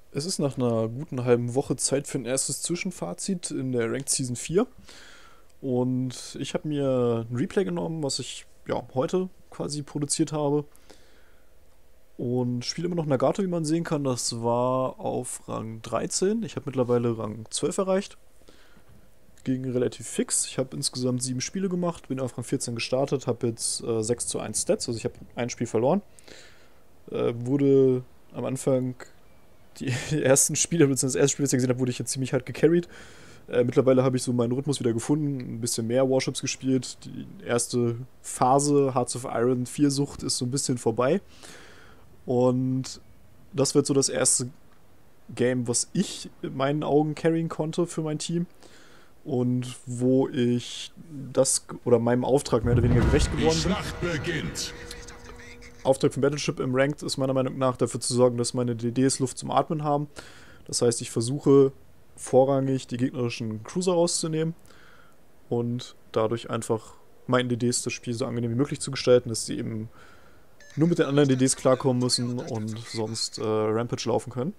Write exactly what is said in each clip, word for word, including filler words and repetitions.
Es ist nach einer guten halben Woche Zeit für ein erstes Zwischenfazit in der Ranked Season vier. Und ich habe mir ein Replay genommen, was ich ja, heute quasi produziert habe. Und spiele immer noch Nagato, wie man sehen kann. Das war auf Rang dreizehn. Ich habe mittlerweile Rang zwölf erreicht. Ging relativ fix. Ich habe insgesamt sieben Spiele gemacht, bin auf Rang vierzehn gestartet, habe jetzt äh, sechs zu eins Stats, also ich habe ein Spiel verloren. Äh, wurde am Anfang die ersten Spiele, beziehungsweise das erste Spiel, das ich gesehen habe, wurde ich jetzt ziemlich hart gecarried. Äh, mittlerweile habe ich so meinen Rhythmus wieder gefunden, ein bisschen mehr Warships gespielt. Die erste Phase, Hearts of Iron vier Sucht, ist so ein bisschen vorbei. Und das wird so das erste Game, was ich in meinen Augen carryen konnte für mein Team. Und wo ich das oder meinem Auftrag mehr oder weniger gerecht geworden bin. Die Schlacht beginnt. Auftrag von Battleship im Ranked ist meiner Meinung nach dafür zu sorgen, dass meine D Ds Luft zum Atmen haben. Das heißt, ich versuche vorrangig die gegnerischen Cruiser rauszunehmen und dadurch einfach meinen D Ds das Spiel so angenehm wie möglich zu gestalten, dass sie eben nur mit den anderen D Ds klarkommen müssen und sonst äh, Rampage laufen können.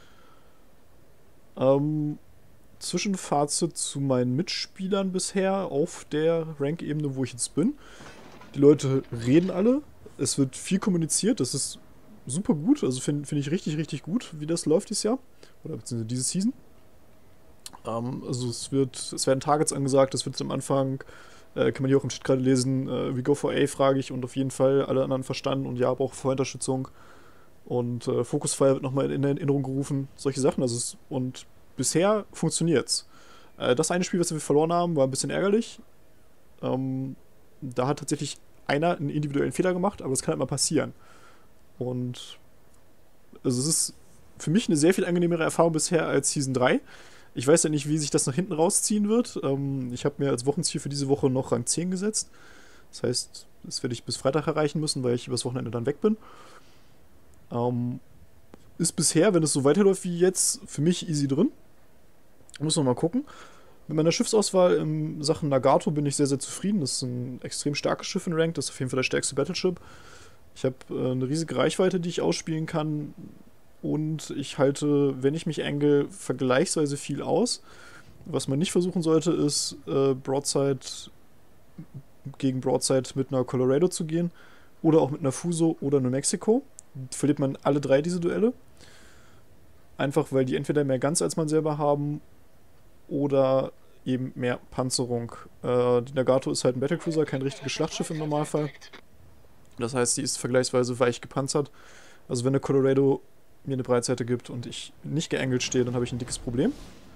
Ähm, Zwischenfazit zu meinen Mitspielern bisher auf der Rank-Ebene, wo ich jetzt bin. Die Leute reden alle. Es wird viel kommuniziert, das ist super gut, also finde find ich richtig, richtig gut, wie das läuft dieses Jahr. Oder beziehungsweise diese Season. Ähm, also es wird, es werden Targets angesagt, es wird am Anfang, äh, kann man hier auch im Chat gerade lesen, äh, we go for A, frage ich, und auf jeden Fall alle anderen verstanden und ja, aber auch Vorunterstützung. Und äh, Focusfire wird nochmal in Erinnerung gerufen, solche Sachen. Also es, und bisher funktioniert's. Äh, das eine Spiel, was wir verloren haben, war ein bisschen ärgerlich. Ähm, da hat tatsächlich einer einen individuellen Fehler gemacht, aber das kann halt mal passieren. Und also es ist für mich eine sehr viel angenehmere Erfahrung bisher als Season drei. Ich weiß ja nicht, wie sich das nach hinten rausziehen wird. Ähm, ich habe mir als Wochenziel für diese Woche noch Rang zehn gesetzt. Das heißt, das werde ich bis Freitag erreichen müssen, weil ich übers Wochenende dann weg bin. Ähm, ist bisher, wenn es so weiterläuft wie jetzt, für mich easy drin. Muss noch mal gucken. Mit meiner Schiffsauswahl in Sachen Nagato bin ich sehr, sehr zufrieden. Das ist ein extrem starkes Schiff in Rank. Das ist auf jeden Fall der stärkste Battleship. Ich habe äh, eine riesige Reichweite, die ich ausspielen kann. Und ich halte, wenn ich mich angle, vergleichsweise viel aus. Was man nicht versuchen sollte, ist äh, Broadside gegen Broadside mit einer Colorado zu gehen. Oder auch mit einer Fuso oder New Mexico. Verliert man alle drei diese Duelle. Einfach weil die entweder mehr Guns als man selber haben oder eben mehr Panzerung. Äh, die Nagato ist halt ein Battlecruiser, kein richtiges Schlachtschiff im Normalfall. Das heißt, sie ist vergleichsweise weich gepanzert. Also wenn eine Colorado mir eine Breitseite gibt und ich nicht geangelt stehe, dann habe ich ein dickes Problem.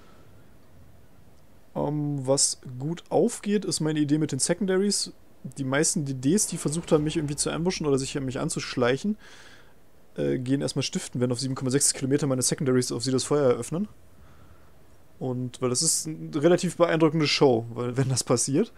Ähm, was gut aufgeht, ist meine Idee mit den Secondaries. Die meisten D Ds, die versucht haben, mich irgendwie zu ambushen oder sich an mich anzuschleichen, äh, gehen erstmal stiften, wenn auf sieben Komma sechs Kilometer meine Secondaries auf sie das Feuer eröffnen. Und weil das ist eine relativ beeindruckende Show, weil, wenn das passiert.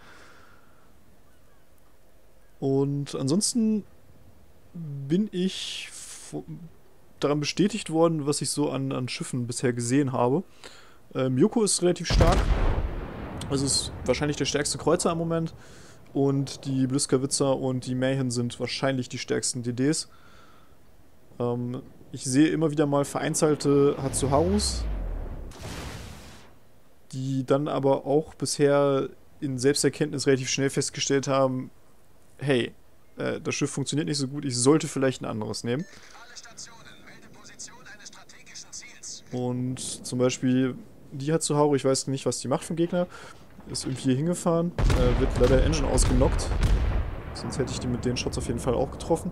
Und ansonsten bin ich daran bestätigt worden, was ich so an, an Schiffen bisher gesehen habe. Ähm, Yoko ist relativ stark. Also ist wahrscheinlich der stärkste Kreuzer im Moment. Und die Bliskawitzer und die Mayhem sind wahrscheinlich die stärksten D Ds. Ähm, ich sehe immer wieder mal vereinzelte Hatsuharus, die dann aber auch bisher in Selbsterkenntnis relativ schnell festgestellt haben, hey, äh, das Schiff funktioniert nicht so gut, ich sollte vielleicht ein anderes nehmen. Und zum Beispiel die Hatsuharu, ich weiß nicht, was die macht vom Gegner, ist irgendwie hier hingefahren, äh, wird leider der Engine ausgenockt, sonst hätte ich die mit den Shots auf jeden Fall auch getroffen.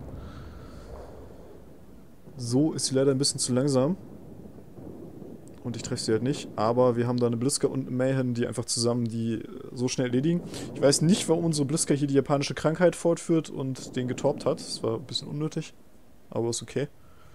So ist sie leider ein bisschen zu langsam. Und ich treffe sie halt nicht, aber wir haben da eine Bliska und eine Mayhem, die einfach zusammen die so schnell erledigen. Ich weiß nicht, warum unsere Bliska hier die japanische Krankheit fortführt und den getorpt hat. Das war ein bisschen unnötig, aber ist okay.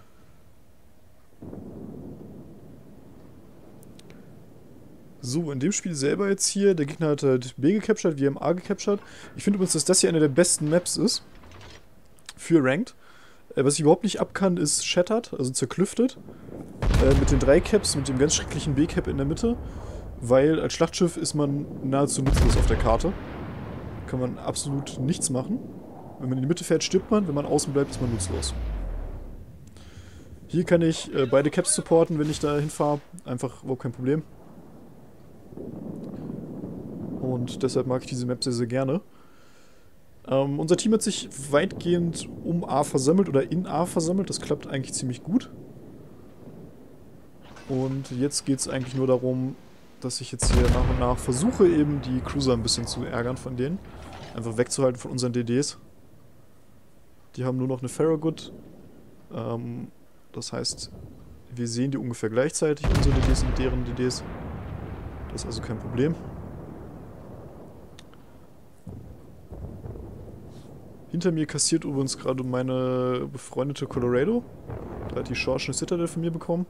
So, in dem Spiel selber jetzt hier, der Gegner hat halt B gecaptured, wir haben A gecaptured. Ich finde übrigens, dass das hier eine der besten Maps ist für Ranked. Was ich überhaupt nicht ab kann, ist Shattered, also zerklüftet. Äh, mit den drei Caps, mit dem ganz schrecklichen B-Cap in der Mitte. Weil als Schlachtschiff ist man nahezu nutzlos auf der Karte. Kann man absolut nichts machen. Wenn man in die Mitte fährt, stirbt man. Wenn man außen bleibt, ist man nutzlos. Hier kann ich äh, beide Caps supporten, wenn ich da hinfahre. Einfach überhaupt kein Problem. Und deshalb mag ich diese Map sehr, sehr gerne. Ähm, unser Team hat sich weitgehend um A versammelt oder in A versammelt. Das klappt eigentlich ziemlich gut. Und jetzt geht es eigentlich nur darum, dass ich jetzt hier nach und nach versuche, eben die Cruiser ein bisschen zu ärgern von denen. Einfach wegzuhalten von unseren D Ds. Die haben nur noch eine Farragut. Ähm, das heißt, wir sehen die ungefähr gleichzeitig, unsere D Ds und deren D Ds. Das ist also kein Problem. Hinter mir kassiert übrigens gerade meine befreundete Colorado. Da hat die Schorsch eine Citadel von mir bekommen.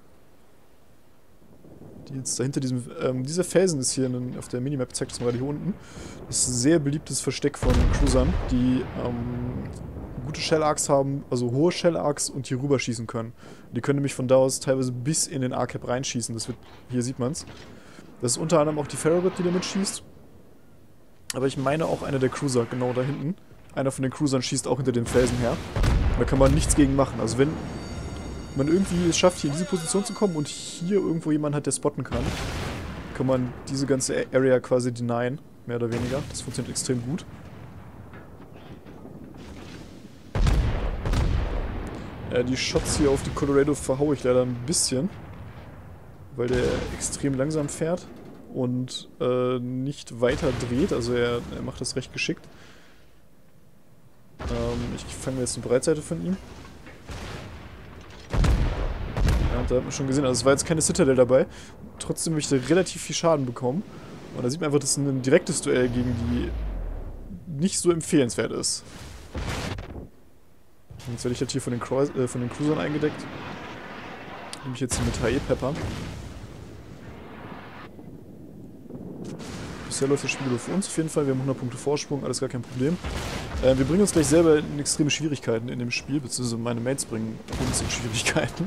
Die jetzt dahinter diesem, ähm, dieser Felsen ist hier in, auf der Minimap, zeigt es mal hier unten. Das ist ein sehr beliebtes Versteck von Cruisern, die ähm, gute Shell-Arcs haben, also hohe Shell-Arcs und hier rüber schießen können. Die können nämlich von da aus teilweise bis in den A-Cap reinschießen. Das wird, hier sieht man es. Das ist unter anderem auch die Farragut, die damit schießt. Aber ich meine auch einer der Cruiser, genau da hinten. Einer von den Cruisern schießt auch hinter den Felsen her. Da kann man nichts gegen machen. Also wenn man irgendwie es schafft, hier in diese Position zu kommen und hier irgendwo jemand hat, der spotten kann, kann man diese ganze Area quasi denyen, mehr oder weniger. Das funktioniert extrem gut. Ja, die Shots hier auf die Colorado verhaue ich leider ein bisschen, weil der extrem langsam fährt und äh, nicht weiter dreht. Also er, er macht das recht geschickt. Ähm, ich fange jetzt eine Breitseite von ihm. Ja, da hat man schon gesehen, also es war jetzt keine Citadel dabei. Trotzdem habe ich da relativ viel Schaden bekommen. Und da sieht man einfach, dass ein direktes Duell gegen die nicht so empfehlenswert ist. Und jetzt werde ich jetzt hier von den, Cru äh, von den Cruisern eingedeckt. Nehme ich jetzt hier mit H E-Pepper. Bisher läuft das Spiel nur für uns auf jeden Fall. Wir haben hundert Punkte Vorsprung, alles gar kein Problem. Äh, wir bringen uns gleich selber in extreme Schwierigkeiten in dem Spiel, beziehungsweise meine Mates bringen uns in Schwierigkeiten.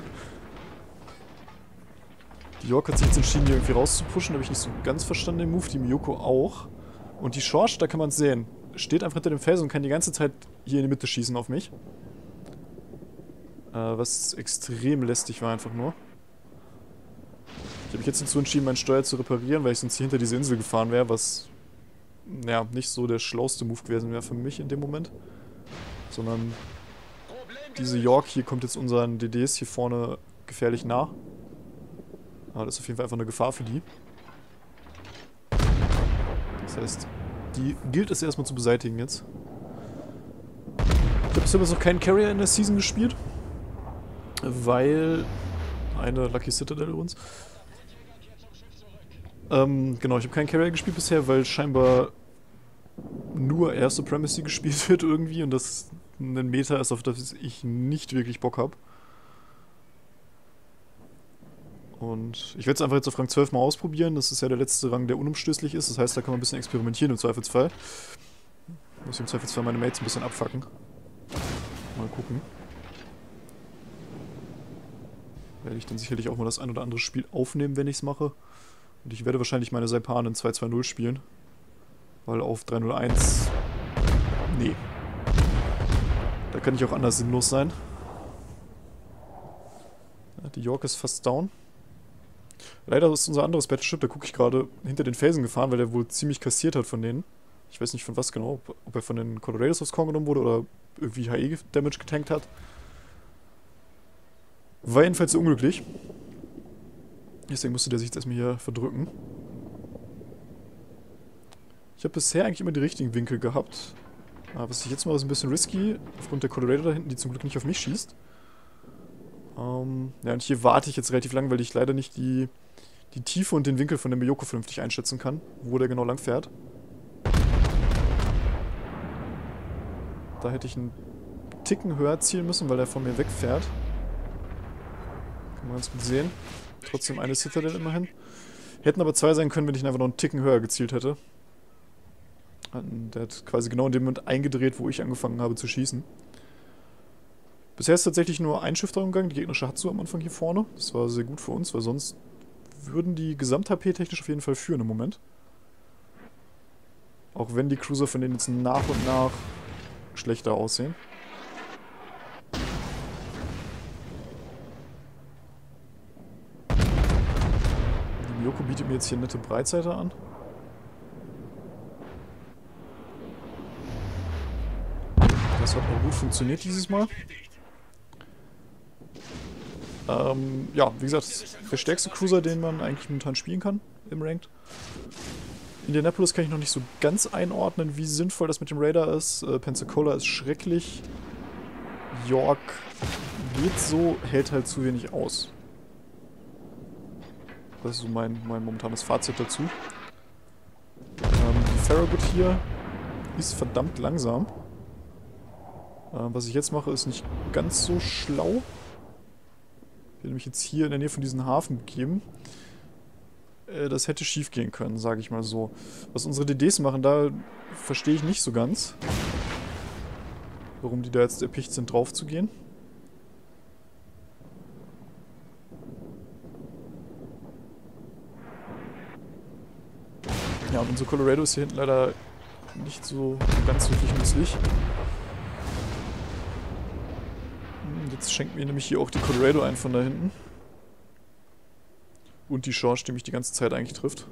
Die York hat sich jetzt entschieden, hier irgendwie rauszupushen, da habe ich nicht so ganz verstanden den Move, die Miyoko auch. Und die Schorsch, da kann man es sehen, steht einfach hinter dem Felsen und kann die ganze Zeit hier in die Mitte schießen auf mich. Äh, was extrem lästig war einfach nur. Ich habe mich jetzt dazu entschieden, mein Steuer zu reparieren, weil ich sonst hier hinter diese Insel gefahren wäre, was ja nicht so der schlauste Move gewesen wäre für mich in dem Moment. Sondern diese York hier kommt jetzt unseren D Ds hier vorne gefährlich nah. Aber das ist auf jeden Fall einfach eine Gefahr für die. Das heißt, die gilt es erstmal zu beseitigen jetzt. Ich habe bisher noch keinen Carrier in der Season gespielt. Weil... Eine Lucky Citadel uns. Ähm, genau, ich habe keinen Carrier gespielt bisher, weil scheinbar nur Air Supremacy gespielt wird irgendwie und das ein Meta ist, auf das ich nicht wirklich Bock habe. Und ich werde es einfach jetzt auf Rang zwölf mal ausprobieren. Das ist ja der letzte Rang, der unumstößlich ist. Das heißt, da kann man ein bisschen experimentieren im Zweifelsfall. Muss ich im Zweifelsfall meine Mates ein bisschen abfacken. Mal gucken. Werde ich dann sicherlich auch mal das ein oder andere Spiel aufnehmen, wenn ich es mache. Und ich werde wahrscheinlich meine Saipan in zwei zwei null spielen. Weil auf drei null eins... Nee. Da kann ich auch anders sinnlos sein. Ja, die York ist fast down. Leider ist unser anderes Battleship, da gucke ich gerade, hinter den Felsen gefahren, weil der wohl ziemlich kassiert hat von denen. Ich weiß nicht von was genau, ob, ob er von den Colorados aufs Korn genommen wurde oder irgendwie H E-Damage getankt hat. War jedenfalls so unglücklich. Deswegen musste der sich jetzt erstmal hier verdrücken. Ich habe bisher eigentlich immer die richtigen Winkel gehabt. Aber was ich jetzt mache, ist ein bisschen risky, aufgrund der Colorado da hinten, die zum Glück nicht auf mich schießt. Ähm, ja, und hier warte ich jetzt relativ lang, weil ich leider nicht die, die Tiefe und den Winkel von dem Miyoko vernünftig einschätzen kann, wo der genau lang fährt. Da hätte ich einen Ticken höher zielen müssen, weil der von mir wegfährt. Kann man ganz gut sehen. Trotzdem eine Citadel immerhin. Hätten aber zwei sein können, wenn ich ihn einfach noch einen Ticken höher gezielt hätte. Der hat quasi genau in dem Moment eingedreht, wo ich angefangen habe zu schießen. Bisher ist tatsächlich nur ein Schiff darum gegangen, die gegnerische Hatsu am Anfang hier vorne. Das war sehr gut für uns, weil sonst würden die Gesamt-H P technisch auf jeden Fall führen im Moment. Auch wenn die Cruiser von denen jetzt nach und nach schlechter aussehen. Miyoko bietet mir jetzt hier nette Breitseite an. Das hat auch gut funktioniert dieses Mal. Ähm, ja, wie gesagt, das ist der stärkste Cruiser, den man eigentlich momentan spielen kann im Ranked. Indianapolis kann ich noch nicht so ganz einordnen, wie sinnvoll das mit dem Raider ist. Äh, Pensacola ist schrecklich. York geht so, hält halt zu wenig aus. Das ist so mein, mein momentanes Fazit dazu. Ähm, die Farragut hier ist verdammt langsam. Äh, was ich jetzt mache, ist nicht ganz so schlau. Ich werde mich jetzt hier in der Nähe von diesem Hafen begeben. Äh, das hätte schief gehen können, sage ich mal so. Was unsere D Ds machen, da verstehe ich nicht so ganz. Warum die da jetzt erpicht sind, drauf zu gehen. Ja, und unser Colorado ist hier hinten leider nicht so ganz wirklich nützlich. Jetzt schenkt mir nämlich hier auch die Colorado ein von da hinten. Und die Chance, die mich die ganze Zeit eigentlich trifft.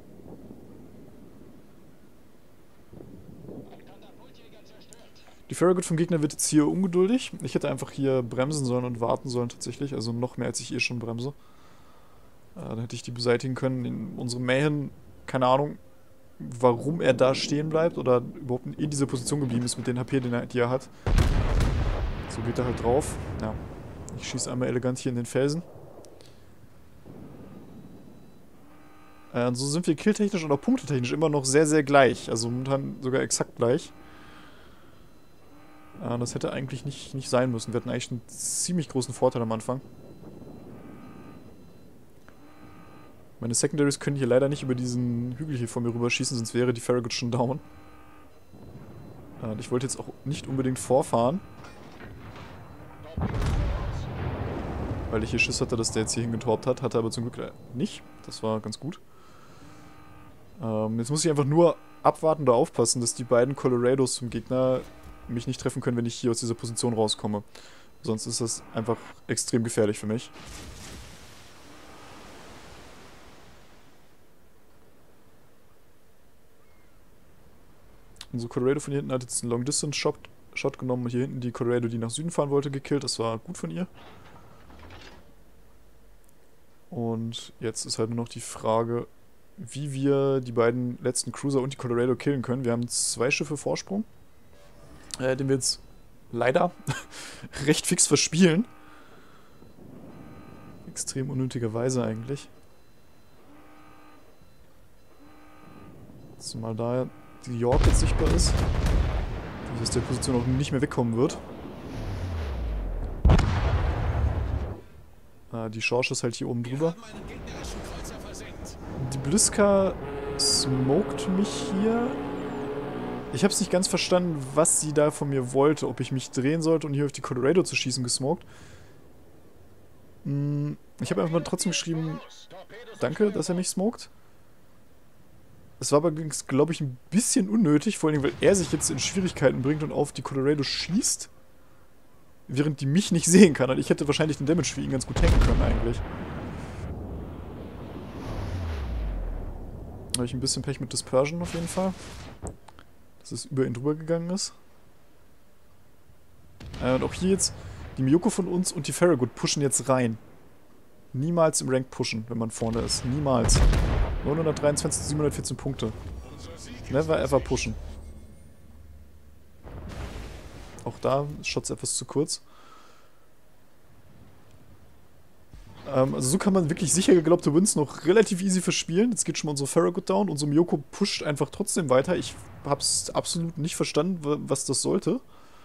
Die Farragut vom Gegner wird jetzt hier ungeduldig. Ich hätte einfach hier bremsen sollen und warten sollen tatsächlich. Also noch mehr, als ich eh schon bremse. Äh, dann hätte ich die beseitigen können. In unserem Mayhem, keine Ahnung, warum er da stehen bleibt oder überhaupt in dieser Position geblieben ist mit den H P, den er, die er hat. So geht er halt drauf. Ja, ich schieße einmal elegant hier in den Felsen. Äh, und so sind wir killtechnisch oder punktetechnisch immer noch sehr, sehr gleich. Also momentan sogar exakt gleich. Äh, das hätte eigentlich nicht, nicht sein müssen. Wir hatten eigentlich einen ziemlich großen Vorteil am Anfang. Meine Secondaries können hier leider nicht über diesen Hügel hier vor mir rüberschießen, sonst wäre die Farragut schon down. Äh, ich wollte jetzt auch nicht unbedingt vorfahren. Weil ich hier Schiss hatte, dass der jetzt hier hingetorbt hat. Hatte aber zum Glück nicht. Das war ganz gut. Ähm, jetzt muss ich einfach nur abwarten oder aufpassen, dass die beiden Colorados zum Gegner mich nicht treffen können, wenn ich hier aus dieser Position rauskomme. Sonst ist das einfach extrem gefährlich für mich. Unsere Colorado von hier hinten hat jetzt einen Long-Distance-Shot Shot genommen und hier hinten die Colorado, die nach Süden fahren wollte, gekillt. Das war gut von ihr. Und jetzt ist halt nur noch die Frage, wie wir die beiden letzten Cruiser und die Colorado killen können. Wir haben zwei Schiffe Vorsprung, äh, den wir jetzt leider recht fix verspielen. Extrem unnötigerweise eigentlich. Zumal da die York jetzt sichtbar ist, die aus der Position auch nicht mehr wegkommen wird. Ah, die Schorsch ist halt hier oben drüber. Die Bliska smoked mich hier. Ich habe es nicht ganz verstanden, was sie da von mir wollte. Ob ich mich drehen sollte und hier auf die Colorado zu schießen, gesmoked. Hm, ich habe einfach mal trotzdem geschrieben, danke, dass er mich smoked. Es war aber, glaube ich, ein bisschen unnötig, vor allem, weil er sich jetzt in Schwierigkeiten bringt und auf die Colorado schießt, während die mich nicht sehen kann. Und ich hätte wahrscheinlich den Damage für ihn ganz gut tanken können, eigentlich. Da habe ich ein bisschen Pech mit Dispersion auf jeden Fall. Dass es über ihn drüber gegangen ist. Äh, und auch hier jetzt, die Miyoko von uns und die Farragut pushen jetzt rein. Niemals im Rank pushen, wenn man vorne ist. Niemals. neunhundertdreiundzwanzig zu siebenhundertvierzehn Punkte. Never ever pushen. Auch da ist Shots etwas zu kurz. Ähm, also so kann man wirklich sicher geglaubte Wins noch relativ easy verspielen. Jetzt geht schon mal unsere Farragut down. Unsere Miyoko pusht einfach trotzdem weiter. Ich habe es absolut nicht verstanden, was das sollte.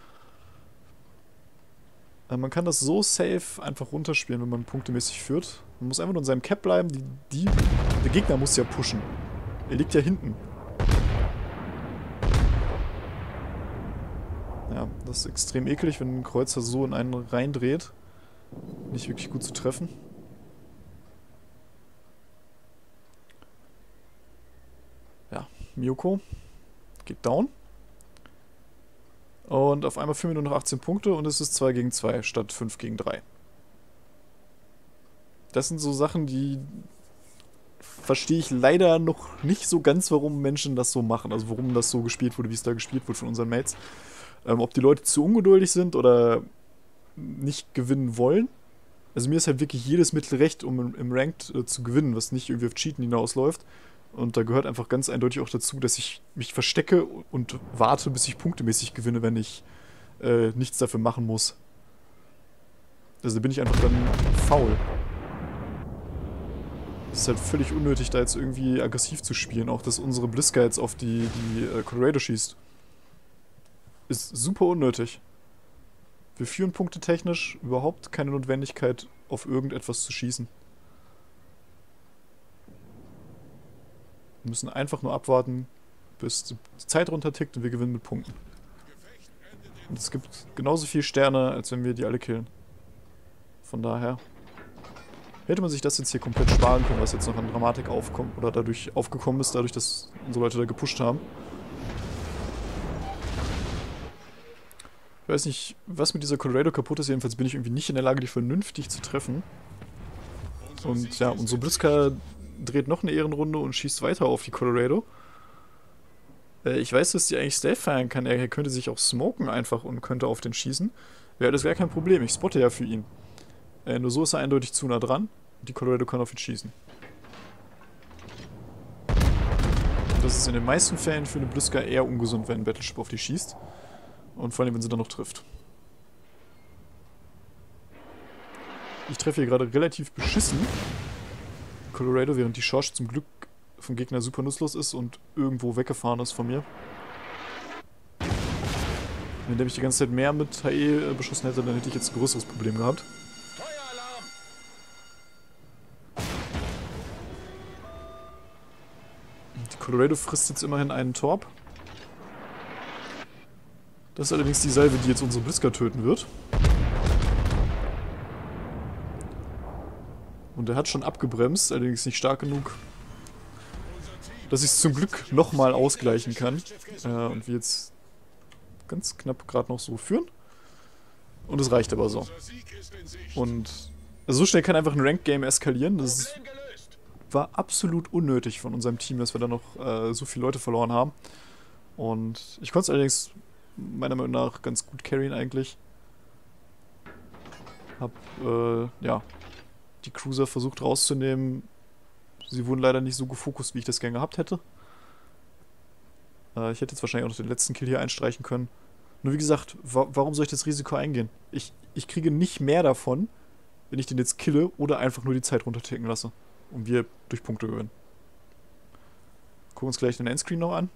Äh, man kann das so safe einfach runterspielen, wenn man punktemäßig führt. Man muss einfach nur in seinem Cap bleiben. Die, die, der Gegner muss ja pushen. Er liegt ja hinten. Ja, das ist extrem eklig, wenn ein Kreuzer so in einen reindreht. Nicht wirklich gut zu treffen. Ja, Miyoko geht down. Und auf einmal führen wir nur noch achtzehn Punkte und es ist zwei gegen zwei statt fünf gegen drei. Das sind so Sachen, die verstehe ich leider noch nicht so ganz, warum Menschen das so machen. Also warum das so gespielt wurde, wie es da gespielt wurde von unseren Mates. Ähm, ob die Leute zu ungeduldig sind oder nicht gewinnen wollen. Also mir ist halt wirklich jedes Mittel recht, um im, im Ranked äh, zu gewinnen, was nicht irgendwie auf Cheaten hinausläuft. Und da gehört einfach ganz eindeutig auch dazu, dass ich mich verstecke und warte, bis ich punktemäßig gewinne, wenn ich äh, nichts dafür machen muss. Also da bin ich einfach dann faul. Es ist halt völlig unnötig, da jetzt irgendwie aggressiv zu spielen. Auch, dass unsere Blitzka jetzt auf die, die äh, Colorado schießt. Ist super unnötig. Wir führen punktetechnisch überhaupt keine Notwendigkeit, auf irgendetwas zu schießen. Wir müssen einfach nur abwarten, bis die Zeit runtertickt und wir gewinnen mit Punkten. Und es gibt genauso viele Sterne, als wenn wir die alle killen. Von daher hätte man sich das jetzt hier komplett sparen können, was jetzt noch an Dramatik aufkommt oder dadurch aufgekommen ist, dadurch, dass unsere Leute da gepusht haben. Ich weiß nicht, was mit dieser Colorado kaputt ist, jedenfalls bin ich irgendwie nicht in der Lage, die vernünftig zu treffen. Und ja, unsere Blitzka dreht noch eine Ehrenrunde und schießt weiter auf die Colorado. Äh, ich weiß, dass die eigentlich Stealth feiern kann, er könnte sich auch smoken einfach und könnte auf den schießen. Wäre das gar kein Problem, ich spotte ja für ihn. Äh, nur so ist er eindeutig zu nah dran. Die Colorado kann auf ihn schießen. Das ist in den meisten Fällen für eine Blitzka eher ungesund, wenn ein Battleship auf die schießt. Und vor allem, wenn sie dann noch trifft. Ich treffe hier gerade relativ beschissen Colorado, während die Charge zum Glück vom Gegner super nutzlos ist und irgendwo weggefahren ist von mir. Wenn der mich die ganze Zeit mehr mit H E beschossen hätte, dann hätte ich jetzt ein größeres Problem gehabt. Die Colorado frisst jetzt immerhin einen Torp. Das ist allerdings die Salve, die jetzt unsere Blitzka töten wird. Und er hat schon abgebremst, allerdings nicht stark genug, dass ich es zum Glück nochmal ausgleichen kann. Äh, und wir jetzt ganz knapp gerade noch so führen. Und es reicht aber so. Und also so schnell kann einfach ein Ranked-Game eskalieren. Das war absolut unnötig von unserem Team, dass wir da noch äh, so viele Leute verloren haben. Und ich konnte es allerdings meiner Meinung nach ganz gut carryen eigentlich. Hab, äh, ja, die Cruiser versucht rauszunehmen. Sie wurden leider nicht so gefokust, wie ich das gerne gehabt hätte. Äh, ich hätte jetzt wahrscheinlich auch noch den letzten Kill hier einstreichen können. Nur wie gesagt, wa warum soll ich das Risiko eingehen? Ich, ich kriege nicht mehr davon, wenn ich den jetzt kille oder einfach nur die Zeit runterticken lasse. Und wir durch Punkte gewinnen. Gucken uns gleich den Endscreen noch an.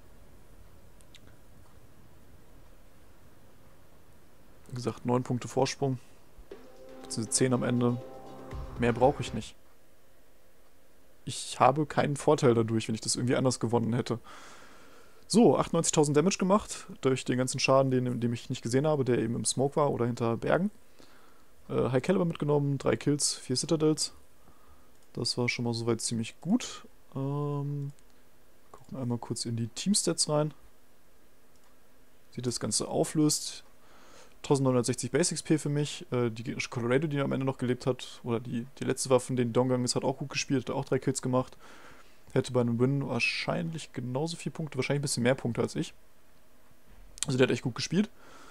Wie gesagt, neun Punkte Vorsprung. Beziehungsweise zehn am Ende. Mehr brauche ich nicht. Ich habe keinen Vorteil dadurch, wenn ich das irgendwie anders gewonnen hätte. So, achtundneunzigtausend Damage gemacht. Durch den ganzen Schaden, den, den ich nicht gesehen habe, der eben im Smoke war oder hinter Bergen. Äh, High Caliber mitgenommen, drei Kills, vier Citadels. Das war schon mal soweit ziemlich gut. Ähm, gucken einmal kurz in die Teamstats rein. Wie das Ganze auflöst. neunzehnhundertsechzig Base X P für mich. Äh, die gegnerische Colorado, die am Ende noch gelebt hat, oder die, die letzte Waffe, von denen Dongang ist, hat auch gut gespielt, hat auch drei Kills gemacht. Hätte bei einem Win wahrscheinlich genauso viele Punkte, wahrscheinlich ein bisschen mehr Punkte als ich. Also der hat echt gut gespielt.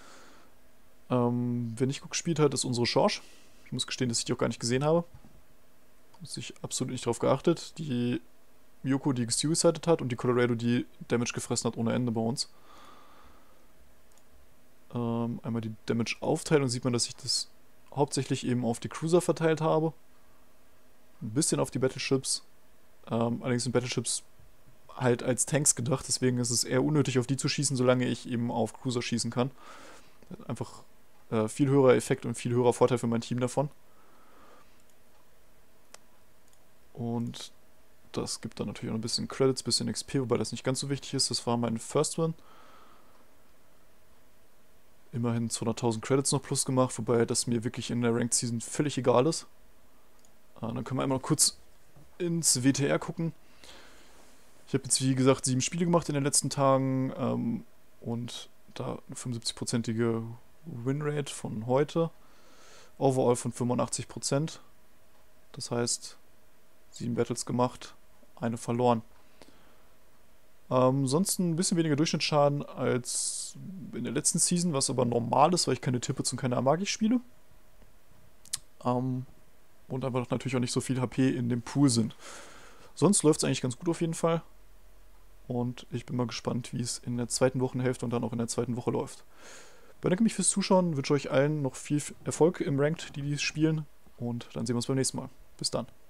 Ähm, wer nicht gut gespielt hat, ist unsere Schorsch. Ich muss gestehen, dass ich die auch gar nicht gesehen habe. Muss ich absolut nicht drauf geachtet. Die Miyoko, die gesuicidet hat, und die Colorado, die Damage gefressen hat ohne Ende bei uns. Ähm, einmal die Damage-Aufteilung, sieht man, dass ich das hauptsächlich eben auf die Cruiser verteilt habe. Ein bisschen auf die Battleships. Ähm, allerdings sind Battleships halt als Tanks gedacht, deswegen ist es eher unnötig, auf die zu schießen, solange ich eben auf Cruiser schießen kann. Einfach äh, viel höherer Effekt und viel höherer Vorteil für mein Team davon. Und das gibt dann natürlich auch ein bisschen Credits, ein bisschen X P, wobei das nicht ganz so wichtig ist. Das war mein First Win. Immerhin zweihunderttausend Credits noch plus gemacht, wobei das mir wirklich in der Ranked Season völlig egal ist. Äh, dann können wir einmal kurz ins W T R gucken. Ich habe jetzt wie gesagt sieben Spiele gemacht in den letzten Tagen ähm, und da eine fünfundsiebzig-prozentige Winrate von heute. Overall von fünfundachtzig Prozent. Das heißt, Sieben Battles gemacht, eine verloren. Ähm, sonst ein bisschen weniger Durchschnittsschaden als in der letzten Season, was aber normal ist, weil ich keine Tippets und keine Amagi spiele. Ähm, und einfach natürlich auch nicht so viel H P in dem Pool sind. Sonst läuft es eigentlich ganz gut auf jeden Fall. Und ich bin mal gespannt, wie es in der zweiten Wochenhälfte und dann auch in der zweiten Woche läuft. Bedanke mich fürs Zuschauen, wünsche euch allen noch viel Erfolg im Ranked, die dies spielen. Und dann sehen wir uns beim nächsten Mal. Bis dann.